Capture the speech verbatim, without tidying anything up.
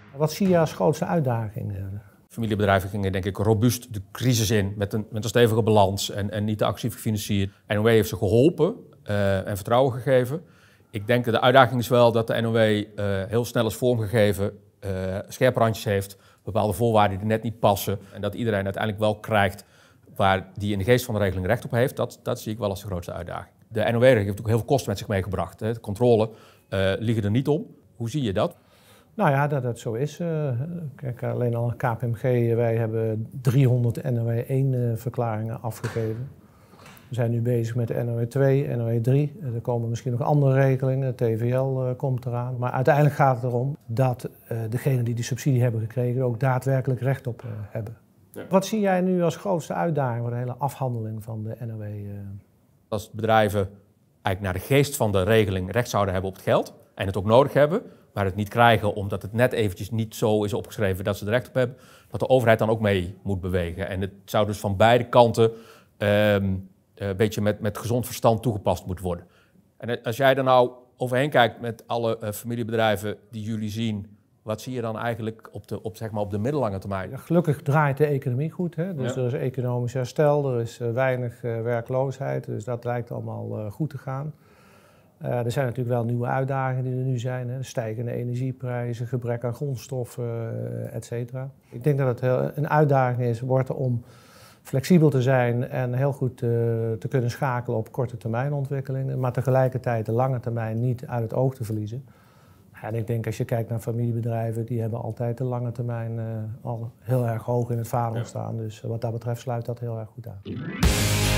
Wat zie je als grootste uitdaging? Familiebedrijven gingen denk ik robuust de crisis in met een, met een stevige balans en, en niet te agressief gefinancierd. N O W heeft ze geholpen uh, en vertrouwen gegeven. Ik denk dat de uitdaging is wel dat de N O W uh, heel snel is vormgegeven, uh, scherpe randjes heeft, bepaalde voorwaarden die net niet passen. En dat iedereen uiteindelijk wel krijgt waar die in de geest van de regeling recht op heeft. Dat, dat zie ik wel als de grootste uitdaging. De N O W-regeling heeft ook heel veel kosten met zich meegebracht. Hè. De controle uh, liegen er niet om. Hoe zie je dat? Nou ja, dat het zo is. Uh, kijk, alleen al K P M G, wij hebben driehonderd N O W één verklaringen afgegeven. We zijn nu bezig met de N O W twee, N O W drie. Er komen misschien nog andere regelingen, de T V L uh, komt eraan. Maar uiteindelijk gaat het erom dat uh, degenen die die subsidie hebben gekregen ook daadwerkelijk recht op uh, hebben. Ja. Wat zie jij nu als grootste uitdaging voor de hele afhandeling van de N O W? Uh... Als bedrijven eigenlijk naar de geest van de regeling recht zouden hebben op het geld en het ook nodig hebben, maar het niet krijgen omdat het net eventjes niet zo is opgeschreven dat ze er recht op hebben, dat de overheid dan ook mee moet bewegen. En het zou dus van beide kanten um, een beetje met, met gezond verstand toegepast moeten worden. En als jij er nou overheen kijkt met alle uh, familiebedrijven die jullie zien, wat zie je dan eigenlijk op de, op, zeg maar op de middellange termijn? Ja, gelukkig draait de economie goed. Hè? Dus ja. Er is economisch herstel, er is uh, weinig uh, werkloosheid. Dus dat lijkt allemaal uh, goed te gaan. Uh, er zijn natuurlijk wel nieuwe uitdagingen die er nu zijn. Hè? Stijgende energieprijzen, gebrek aan grondstoffen, uh, et cetera. Ik denk dat het heel, een uitdaging is, wordt om flexibel te zijn en heel goed uh, te kunnen schakelen op korte termijn ontwikkelingen. Maar tegelijkertijd de lange termijn niet uit het oog te verliezen. En ik denk als je kijkt naar familiebedrijven, die hebben altijd de lange termijn uh, al heel erg hoog in het vaandel staan. Dus wat dat betreft sluit dat heel erg goed aan.